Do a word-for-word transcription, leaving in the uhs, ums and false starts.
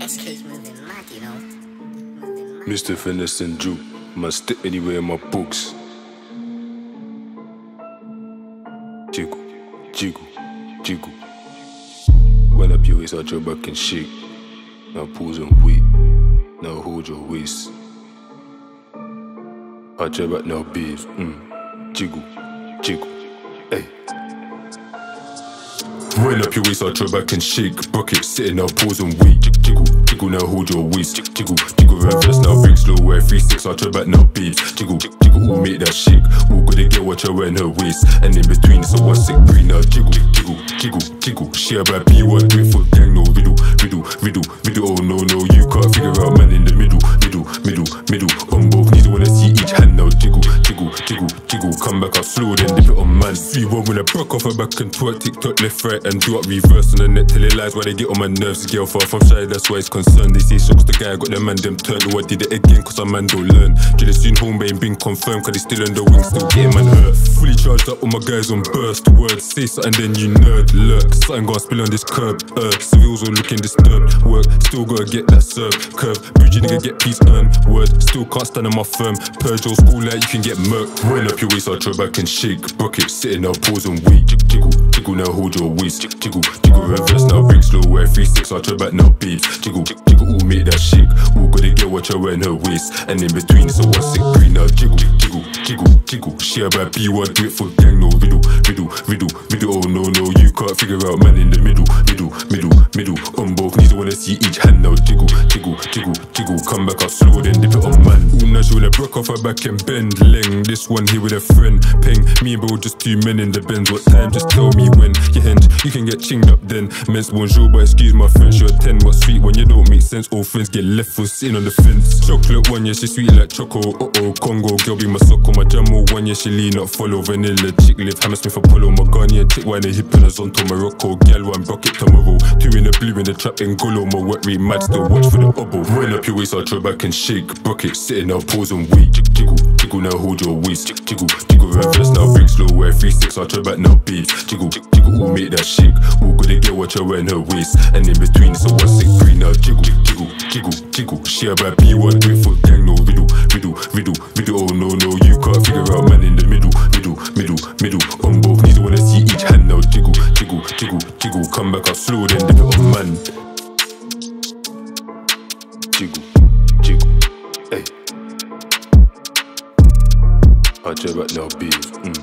S K's moving mad, you know. Moving mad. Mister Finesse and Juke, must stick anywhere in my books. Jiggle, jiggle, jiggle. Wind up your waist, I'll drop back and shake. Now pause and wait. Now hold your waist. I'll drop back now, babes. Mm. Jiggle, jiggle, hey. Wind up your waist, I'll drop back and shake. Bucket sitting, now pause and wait. Jiggle, jiggle, now hold your waist. Jiggle, jiggle, reverse, now break slow. Where three six, I'll drop back now, babes. Jiggle, jiggle, all make that shake. All gotta get what you're wearing her waist. And in between, it's a one sick breed. Now jiggle, jiggle, jiggle, jiggle. She about B one, do it for gang, no riddle, riddle, riddle, riddle. Oh no, no, you can't figure out man in the middle, middle, middle, middle. On both knees, wanna see each hand now. Jiggle, jiggle, jiggle, jiggle. Come back out slow, then dip it on man. Sweet one when I broke off her back and twerk, TikTok left, right, and do up reverse on the net till it lies. Why they get on my nerves, girl far from shy, that's why it's concerned. They say Shockz the guy, got the man them turned. Oh, I did it again, cause a man don't learn. Jill soon home, but ain't been confirmed, cause they still on the wing, still getting man hurt. Fully charged up, all my guys on burst. Words, say something then you nerd, lurk. Something gonna spill on this curb, uh, civils all looking disturbed. Work, still gotta get that serve, curve. Bougie nigga get peace earned, word. Still can't stand on my firm. Purge old school like you can get murked. Wind up your waist, I'll draw back and shake. Bucket sitting, now pause and wait. Jiggle, jiggle, now hold your waist. Jiggle, jiggle, reverse, now break slow. Where three six, I'll draw back now, babes. Jiggle, jiggle, all make that shake. All gotta get what you're wearing her waist. And in between, it's a one sick breed. Now jiggle, jiggle, jiggle, jiggle. She about B one, do it for gang, no riddle, riddle, riddle, riddle. Oh no, no, you can't figure out man in the middle, middle, middle, middle. On both knees, I wanna see each hand now. Jiggle, jiggle, jiggle, jiggle. Come back out slow, then dip it on man. Ooh, now she wanna broke off her back and bend. Leng, this one here with a friend. Peng, me and bro just two men in the Benz. What time? Just tell me when. You hinge, you can get chinged up then. Men's bonjour, but excuse my French. You're ten, what's sweet when you don't make sense. All friends get left for sitting on the fence. Chocolate one, yeah, she sweet like choco. Uh oh, Congo, girl be my socko. My jamo one, yeah, she lean up, follow. Vanilla chick live, Hammersmith Apollo. My Ghanaian chick, wine a hip in a zonto Morocco. Gal one, rocket tomorrow. Two in the blue in the trap in Golo. My work rate mad, still watch for the oboe. Wind up your waist, I'll draw back and shake. Bucket sitting, now pause and wait. Jiggle, jiggle, now hold your waist. Jiggle, jiggle, reverse, now break slow. Where three six, I'll draw back now, babes. Jiggle, jiggle, all make that shake. All gotta get what you're wearing her waist. And in between, it's a one sick breed. Now jiggle, jiggle, jiggle, jiggle. She about B one, do it for gang, no riddle, riddle, riddle, riddle. Oh no, no, you can't figure out man in the middle, middle, middle, middle. On both knees, I wanna see each hand now. Jiggle, jiggle, jiggle, jiggle. Come back out slow, then dip it on man. Jiggle, jiggle, hey. I'll try back now, babes. Mm.